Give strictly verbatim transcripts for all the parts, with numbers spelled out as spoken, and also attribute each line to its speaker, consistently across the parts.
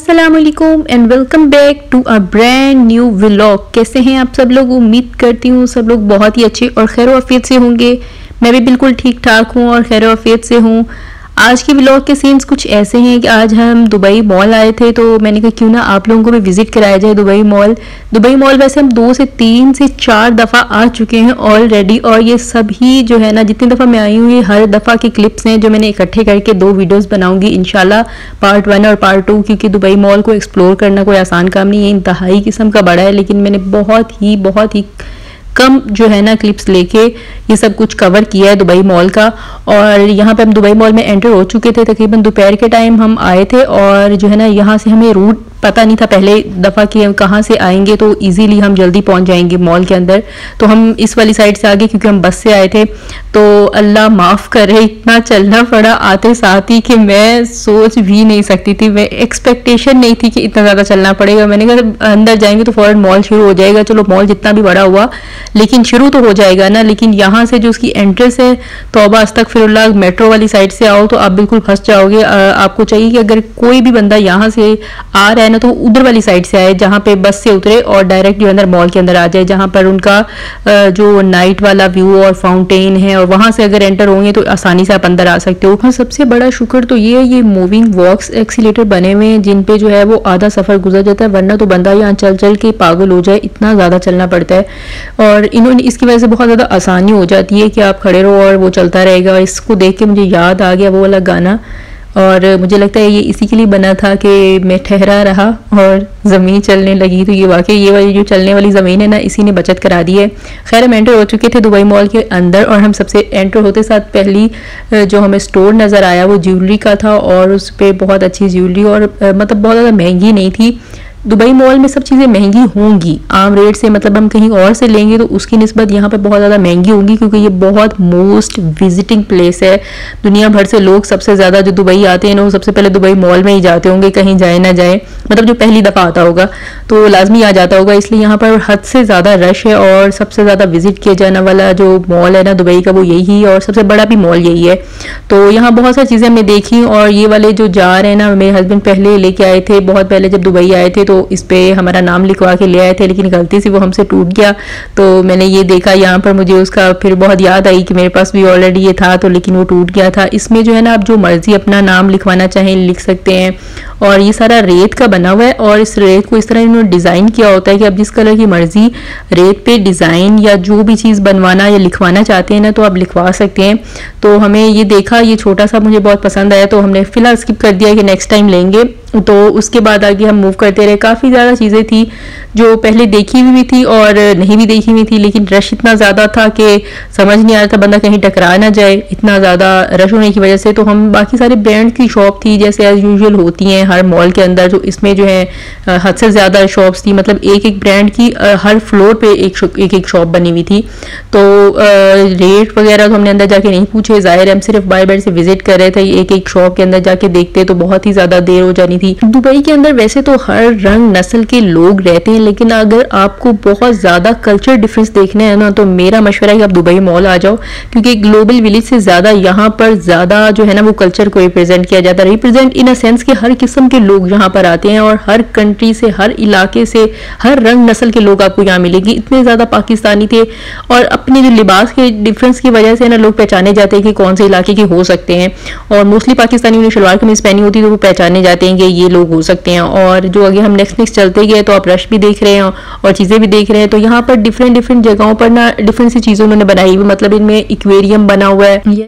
Speaker 1: अस्सलामुअलैकुम and welcome back to a brand new vlog. कैसे हैं आप सब लोग? उम्मीद करती हूँ सब लोग बहुत ही अच्छे और खैर आफियत से होंगे। मैं भी बिल्कुल ठीक ठाक हूँ और खैर आफियत से हूँ। आज की व्लॉग के सीन्स कुछ ऐसे हैं कि आज हम दुबई मॉल आए थे, तो मैंने कहा क्यों ना आप लोगों को भी विजिट कराया जाए दुबई मॉल। दुबई मॉल वैसे हम दो से तीन से चार दफ़ा आ चुके हैं ऑलरेडी, और ये सभी जो है ना जितनी दफ़ा मैं आई हूँ ये हर दफ़ा के क्लिप्स हैं जो मैंने इकट्ठे करके दो वीडियोस बनाऊंगी इंशाल्लाह, पार्ट वन और पार्ट टू। क्योंकि दुबई मॉल को एक्सप्लोर करना कोई आसान काम नहीं है, इंतहाई किस्म का बड़ा है, लेकिन मैंने बहुत ही बहुत ही कम जो है ना क्लिप्स लेके ये सब कुछ कवर किया है दुबई मॉल का। और यहाँ पे हम दुबई मॉल में एंटर हो चुके थे, तकरीबन दोपहर के टाइम हम आए थे, और जो है ना यहाँ से हमें रूट पता नहीं था पहले दफ़ा कि हम कहाँ से आएंगे तो इजीली हम जल्दी पहुँच जाएंगे मॉल के अंदर। तो हम इस वाली साइड से आगे क्योंकि हम बस से आए थे, तो अल्लाह माफ़ करे इतना चलना पड़ा आते साथ ही कि मैं सोच भी नहीं सकती थी, मैं एक्सपेक्टेशन नहीं थी कि इतना ज़्यादा चलना पड़ेगा। मैंने कहा अंदर जाएंगे तो फ़ौरन मॉल शुरू हो जाएगा, चलो मॉल जितना भी बड़ा हुआ लेकिन शुरू तो हो जाएगा ना। लेकिन यहाँ से जो उसकी एंट्रेंस है तौबा अस्तगफिरुल्लाह, मेट्रो वाली साइड से आओ तो आप बिल्कुल फंस जाओगे। आपको चाहिए कि अगर कोई भी बंदा यहाँ से आ रहा है ना तो उधर वाली साइड से आए जहाँ पे बस से उतरे और डायरेक्ट जो अंदर मॉल के अंदर आ जाए, जहाँ पर उनका जो नाइट वाला व्यू और फाउंटेन है, और वहाँ से अगर एंटर होंगे तो आसानी से आप अंदर आ सकते हो। हाँ, सबसे बड़ा शुक्र तो ये ये मूविंग वॉक्स एक्सीलेटर बने हुए हैं जिन पे जो है वो आधा सफ़र गुजर जाता है, वरना तो बंदा यहाँ चल चल के पागल हो जाए, इतना ज़्यादा चलना पड़ता है। और इन्होंने इसकी वजह से बहुत ज़्यादा आसानी हो जाती है कि आप खड़े रहो और वो चलता रहेगा। इसको देख के मुझे याद आ गया वो वाला गाना, और मुझे लगता है ये इसी के लिए बना था कि मैं ठहरा रहा और ज़मीन चलने लगी। तो ये वाकई ये वाली जो चलने वाली ज़मीन है ना इसी ने बचत करा दी है। खैर हम एंटर हो चुके थे दुबई मॉल के अंदर, और हम सबसे एंटर होते साथ पहली जो हमें स्टोर नज़र आया वो ज्वेलरी का था, और उस पर बहुत अच्छी ज्वेलरी, और मतलब बहुत ज़्यादा महंगी नहीं थी। दुबई मॉल में सब चीज़ें महंगी होंगी आम रेट से, मतलब हम कहीं और से लेंगे तो उसकी निस्बत यहाँ पे बहुत ज़्यादा महंगी होंगी, क्योंकि ये बहुत मोस्ट विजिटिंग प्लेस है। दुनिया भर से लोग सबसे ज़्यादा जो दुबई आते हैं ना वो सबसे पहले दुबई मॉल में ही जाते होंगे, कहीं जाए ना जाए, मतलब जो पहली दफ़ा आता होगा तो लाजमी आ जाता होगा। इसलिए यहाँ पर हद से ज़्यादा रश है, और सबसे ज़्यादा विजिट किया जाने वाला जो मॉल है ना दुबई का वो यही है, और सबसे बड़ा भी मॉल यही है। तो यहाँ बहुत सारी चीज़ें हमने देखी, और ये वाले जो जार है ना मेरे हस्बैंड पहले लेके आए थे, बहुत पहले जब दुबई आए थे तो इस पे हमारा नाम लिखवा के ले आए थे, लेकिन गलती से वो हमसे टूट गया। तो मैंने ये देखा यहाँ पर, मुझे उसका फिर बहुत याद आई कि मेरे पास भी ऑलरेडी ये था, तो लेकिन वो टूट गया था। इसमें जो है ना आप जो मर्जी अपना नाम लिखवाना चाहें लिख सकते हैं, और ये सारा रेत का बना हुआ है, और इस रेत को इस तरह इन्होंने डिज़ाइन किया होता है कि आप जिस कलर की मर्जी रेत पे डिज़ाइन या जो भी चीज़ बनवाना या लिखवाना चाहते हैं ना तो आप लिखवा सकते हैं। तो हमें ये देखा, ये छोटा सा मुझे बहुत पसंद आया, तो हमने फिलहाल स्किप कर दिया कि नेक्स्ट टाइम लेंगे। तो उसके बाद आगे हम मूव करते रहे। काफ़ी ज़्यादा चीज़ें थी जो पहले देखी हुई भी थी और नहीं भी देखी हुई थी, लेकिन रश इतना ज़्यादा था कि समझ नहीं आ रहा था बंदा कहीं टकरा ना जाए, इतना ज़्यादा रश होने की वजह से। तो हम बाकी सारे ब्रांड की शॉप थी जैसे एज यूजुअल होती हैं हर मॉल के अंदर, तो इसमें जो है हद से ज़्यादा शॉप्स थी, मतलब एक एक ब्रांड की हर फ्लोर पे एक एक एक शॉप बनी हुई थी। तो रेट वगैरह तो हमने अंदर जाके नहीं पूछे, ज़ाहिर हम सिर्फ बाय बाय से विजिट कर रहे थे। एक एक शॉप के अंदर जाके देखते तो बहुत ही ज़्यादा देर हो जानी थी। दुबई के अंदर वैसे तो हर रंग नस्ल के लोग रहते हैं, लेकिन अगर आपको बहुत ज़्यादा कल्चर डिफरेंस देखना है ना तो मेरा मशवरा है कि आप दुबई मॉल आ जाओ, क्योंकि ग्लोबल विलेज से ज़्यादा यहाँ पर ज़्यादा जो है ना वो कल्चर को रिप्रेजेंट किया जाता है। रिप्रेजेंट इन अ सेंस कि हर किस्म के लोग यहाँ पर आते हैं, और हर कंट्री से, हर इलाके से, हर रंग नस्ल के लोग आपको यहाँ मिलेंगे। इतने ज़्यादा पाकिस्तानी थे, और अपने जो लिबास के डिफरेंस की वजह से ना लोग पहचाने जाते हैं कि कौन से इलाके के हो सकते हैं। और मोस्टली पाकिस्तानी ने शलवार कमीज पहनी होती है तो वो पहचाने जाते हैं कि ये लोग हो सकते हैं। और जो आगे हम नेक्स्ट नेक्स्ट चलते गए तो आप रश भी देख रहे हैं और चीज़ें भी देख रहे हैं। तो यहाँ पर डिफरेंट डिफरेंट जगहों पर ना डिफरेंट सी चीज़ें उन्होंने बनाई हुई, मतलब इनमें एक्वेरियम बना हुआ है।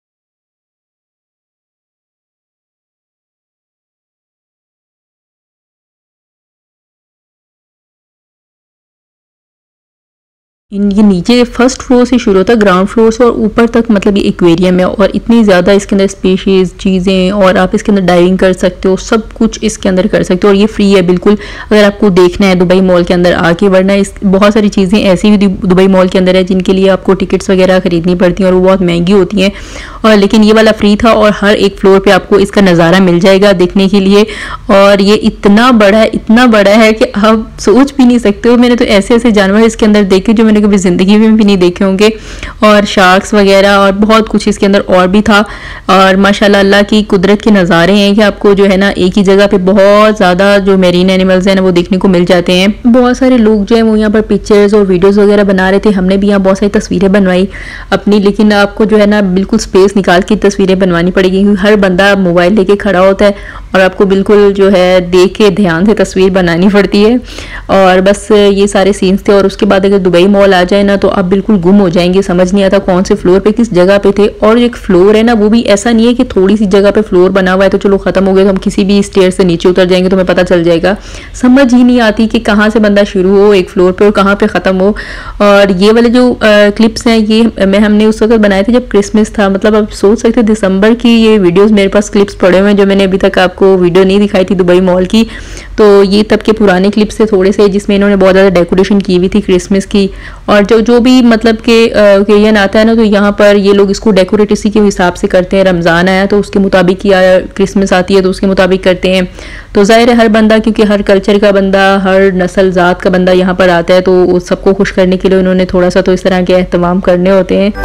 Speaker 1: ये नीचे फर्स्ट फ्लोर से शुरू होता है, ग्राउंड फ्लोर से, और ऊपर तक मतलब ये एक्वेरियम है, और इतनी ज़्यादा इसके अंदर स्पीशीज़ चीज़ें, और आप इसके अंदर डाइविंग कर सकते हो, सब कुछ इसके अंदर कर सकते हो, और ये फ्री है बिल्कुल अगर आपको देखना है दुबई मॉल के अंदर आके। वरना इस बहुत सारी चीज़ें ऐसी भी दुबई मॉल के अंदर है जिनके लिए आपको टिकट्स वगैरह खरीदनी पड़ती हैं और वो बहुत महंगी होती हैं, और लेकिन ये वाला फ्री था, और हर एक फ्लोर पर आपको इसका नज़ारा मिल जाएगा देखने के लिए। और ये इतना बड़ा है, इतना बड़ा है कि आप सोच भी नहीं सकते हो। मैंने तो ऐसे ऐसे जानवर इसके अंदर देखे जो मैंने कभी ज़िंदगी में भी नहीं देखे होंगे, और शार्क्स वगैरह और बहुत कुछ इसके अंदर और भी था। और माशाल्लाह अल्लाह की कुदरत के नज़ारे हैं कि आपको जो है ना एक ही जगह पे बहुत ज़्यादा जो मेरीन एनिमल्स हैं ना वो देखने को मिल जाते हैं। बहुत सारे लोग जो है वो यहाँ पर पिक्चर्स और वीडियोज़ वगैरह बना रहे थे, हमने भी यहाँ बहुत सारी तस्वीरें बनवाई अपनी, लेकिन आपको जो है ना बिल्कुल स्पेस निकाल के तस्वीरें बनवानी पड़ेगी क्योंकि हर बंदा मोबाइल लेके खड़ा होता है और आपको बिल्कुल जो है देख के ध्यान से तस्वीर बनानी पड़ती है। और बस ये सारे सीन्स थे। और उसके बाद अगर दुबई मॉल आ जाए ना तो आप बिल्कुल गुम हो जाएंगे, समझ नहीं आता कौन से फ्लोर पे किस जगह पे थे। और एक फ्लोर है ना वो भी ऐसा नहीं है कि थोड़ी सी जगह पे फ्लोर बना हुआ है तो चलो खत्म हो गया, तो हम किसी भी स्टेयर से नीचे उतर जाएंगे तो हमें पता चल जाएगा। समझ ही नहीं आती कि कहाँ से बंदा शुरू हो एक फ्लोर पे और कहाँ पे ख़त्म हो। और ये वाले जो क्लिप्स हैं ये मैं हमने उस वक्त बनाए थे जब क्रिसमस था, मतलब आप सोच सकते दिसंबर की ये वीडियोस मेरे पास क्लिप्स पड़े हुए हैं जो मैंने अभी तक आपको वीडियो नहीं दिखाई थी दुबई मॉल की। तो ये तब के पुराने क्लिप्स थे थोड़े से जिसमें इन्होंने बहुत ज़्यादा डेकोरेशन की हुई थी क्रिसमस की। और जो जो भी मतलब के ओकेजन आता है ना तो यहाँ पर ये लोग इसको डेकोरेट इसी के हिसाब से करते हैं। रमज़ान आया तो उसके मुताबिक, या क्रिसमस आती है तो उसके मुताबिक करते हैं। तो ज़ाहिर है हर बंदा, क्योंकि हर कल्चर का बंदा, हर नस्ल ज़ात का बंदा यहाँ पर आता है तो सबको खुश करने के लिए उन्होंने थोड़ा सा तो इस तरह के एहतमाम करने होते हैं।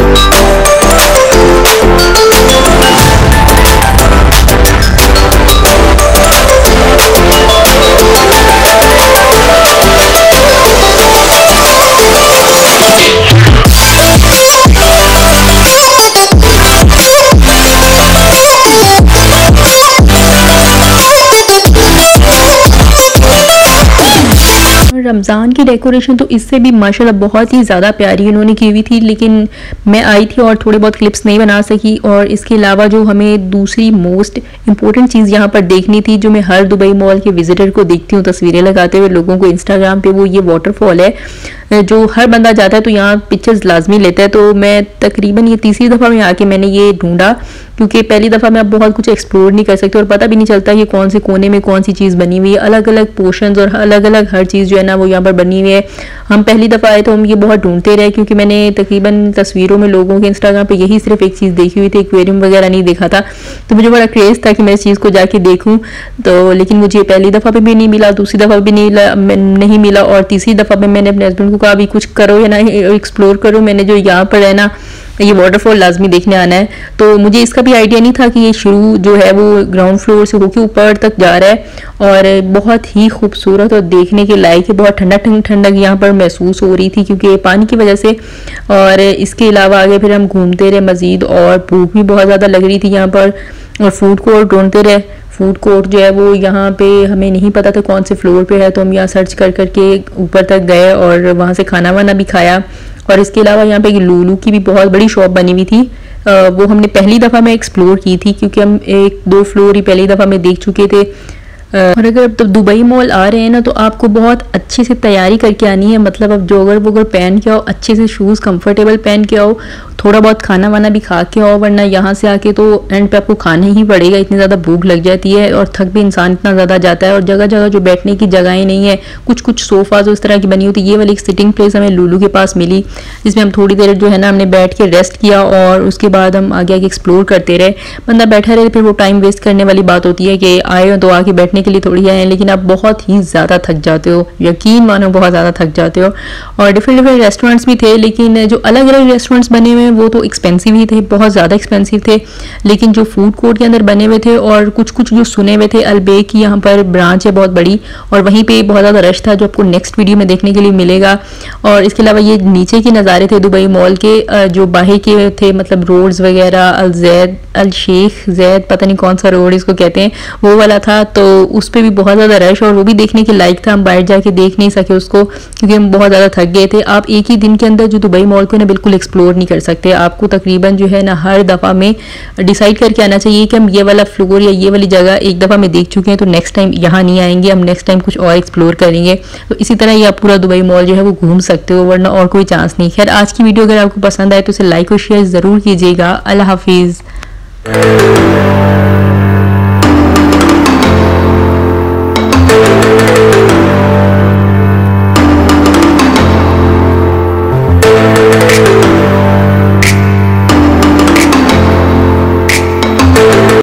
Speaker 1: रमज़ान की डेकोरेशन तो इससे भी माशाल्लाह बहुत ही ज़्यादा प्यारी इन्होंने की हुई थी, लेकिन मैं आई थी और थोड़े बहुत क्लिप्स नहीं बना सकी। और इसके अलावा जो हमें दूसरी मोस्ट इम्पोर्टेंट चीज़ यहाँ पर देखनी थी, जो मैं हर दुबई मॉल के विजिटर को देखती हूँ तस्वीरें लगाते हुए लोगों को इंस्टाग्राम पे, वो ये वाटरफॉल है जो हर बंदा जाता है तो यहाँ पिक्चर्स लाजमी लेता है। तो मैं तकरीबन ये तीसरी दफ़ा में आके मैंने ये ढूंढा, क्योंकि पहली दफ़ा में आप बहुत कुछ एक्सप्लोर नहीं कर सकते और पता भी नहीं चलता कि कौन से कोने में कौन सी चीज़ बनी हुई है। अलग अलग पोर्शंस और अलग अलग हर चीज़ जो है ना वो यहाँ पर बनी हुई है। हम पहली दफ़ा आए तो हम ये बहुत ढूंढते रहे, क्योंकि मैंने तकरीबन तस्वीरों में लोगों के इंस्टाग्राम पे यही सिर्फ एक चीज़ देखी हुई थी, एक्वेरियम वगैरह नहीं देखा था। तो मुझे बड़ा क्रेज़ था कि मैं इस चीज़ को जाके देखूँ, तो लेकिन मुझे पहली दफ़ा पे भी नहीं मिला, दूसरी दफ़ा भी नहीं नहीं मिला और तीसरी दफ़ा में मैंने अपने हस्बैंड को कहा अभी कुछ करो या ना एक्सप्लोर करो, मैंने जो यहाँ पर है ना ये वाटरफॉल लाजमी देखने आना है। तो मुझे इसका भी आइडिया नहीं था कि ये शुरू जो है वो ग्राउंड फ्लोर से होके ऊपर तक जा रहा है और बहुत ही खूबसूरत और देखने के लायक है। बहुत ठंडा ठंड ठंडक यहाँ पर महसूस हो रही थी क्योंकि पानी की वजह से। और इसके अलावा आगे फिर हम घूमते रहे मज़ीद और भूख भी बहुत ज़्यादा लग रही थी यहाँ पर, और फूड कोर्ट ढूंढते रहे। फूड कोर्ट जो है वो यहाँ पे हमें नहीं पता था कौन से फ्लोर पे है, तो हम यहाँ सर्च कर करके ऊपर तक गए और वहाँ से खाना वाना भी खाया। और इसके अलावा यहाँ पे लूलू की भी बहुत बड़ी शॉप बनी हुई थी, वो हमने पहली दफ़ा में एक्सप्लोर की थी क्योंकि हम एक दो फ्लोर ही पहली दफ़ा में देख चुके थे। और अगर अब तो दुबई मॉल आ रहे हैं ना तो आपको बहुत अच्छे से तैयारी करके आनी है, मतलब अब जोगर वोगर पहन के आओ, अच्छे से शूज़ कंफर्टेबल पहन के आओ, थोड़ा बहुत खाना वाना भी खा के आओ, वरना यहाँ से आके तो एंड पे आपको खाना ही पड़ेगा, इतनी ज़्यादा भूख लग जाती है और थक भी इंसान इतना ज़्यादा जाता है। और जगह जगह जो बैठने की जगहें नहीं है, कुछ कुछ सोफ़ाज उस तरह की बनी होती है। ये वाली एक सिटिंग प्लेस हमें लूलू के पास मिली जिसमें हम थोड़ी देर जो है ना हमने बैठ के रेस्ट किया और उसके बाद हम आगे आगे एक्सप्लोर करते रहे। बंदा बैठा रहे फिर वो टाइम वेस्ट करने वाली बात होती है कि आए हो तो आके बैठने के लिए थोड़ी आए, लेकिन आप बहुत ही ज़्यादा थक जाते हो, यकीन मानो बहुत ज़्यादा थक जाते हो। और डिफरेंट डिफरेंट रेस्टोरेंट्स भी थे, लेकिन जो अलग अलग रेस्टोरेंट्स बने हुए हैं वो तो एक्सपेंसिव ही थे, बहुत ज़्यादा एक्सपेंसिव थे। लेकिन जो फूड कोर्ट के अंदर बने हुए थे और कुछ कुछ जो सुने हुए थे, अलबेक की यहाँ पर ब्रांच है बहुत बड़ी और वहीं पे बहुत ज़्यादा रश था जो आपको नेक्स्ट वीडियो में देखने के लिए मिलेगा। और इसके अलावा ये नीचे के नज़ारे थे दुबई मॉल के, जो बाहर के थे, मतलब रोड्स वगैरह, अल जैद अल शेख जैद पता नहीं कौन सा रोड इसको कहते हैं, वो वाला था। तो उस पर भी बहुत ज़्यादा रश और वो भी देखने के लायक था। हम बाहर जाके देख नहीं सके उसको क्योंकि हम बहुत ज़्यादा थक गए थे। आप एक ही दिन के अंदर जो दुबई मॉल को ना बिल्कुल एक्सप्लोर नहीं कर सकते, आपको तकरीबन जो है ना हर दफ़ा में डिसाइड करके आना चाहिए कि हम ये वाला फ्लोर या ये वाली जगह एक दफ़ा में देख चुके हैं तो नेक्स्ट टाइम यहाँ नहीं आएंगे, हम नेक्स्ट टाइम कुछ और एक्सप्लोर करेंगे। तो इसी तरह ये आप पूरा दुबई मॉल जो है वो घूम सकते हो, वरना और कोई चांस नहीं। खैर आज की वीडियो अगर आपको पसंद आए तो उसे लाइक और शेयर ज़रूर कीजिएगा। अल्लाह हाफिज़।